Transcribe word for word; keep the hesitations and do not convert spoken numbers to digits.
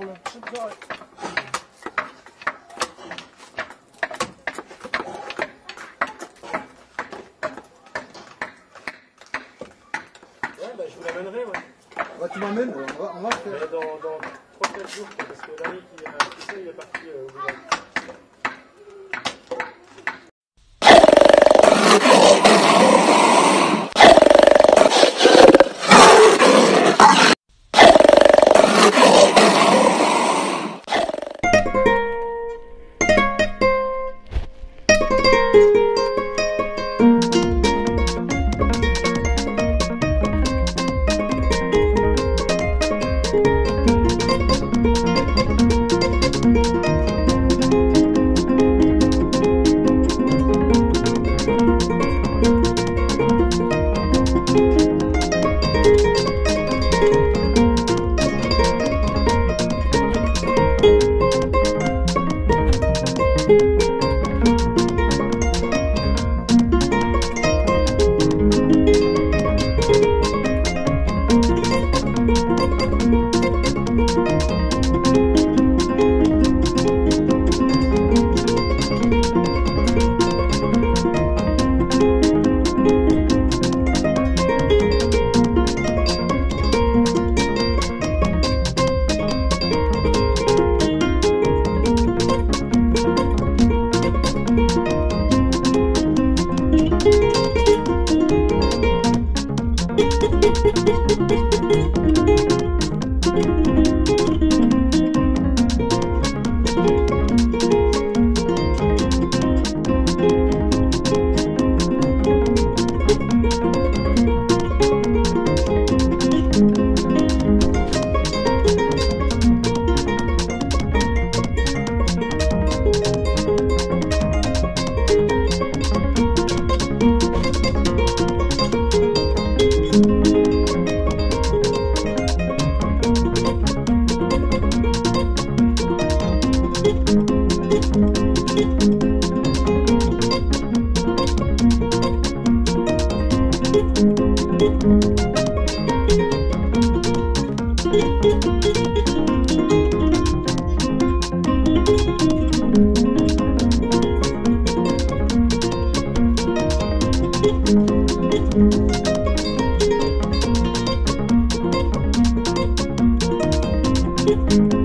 combien? sept heures. Ouais, bah je vous l'amènerai, ouais. Bah, tu m'amènes, on va, on va faire. Euh, dans dans trois quatre jours, parce que l'ami qui a fait ça, il est parti euh, au village. Thank you.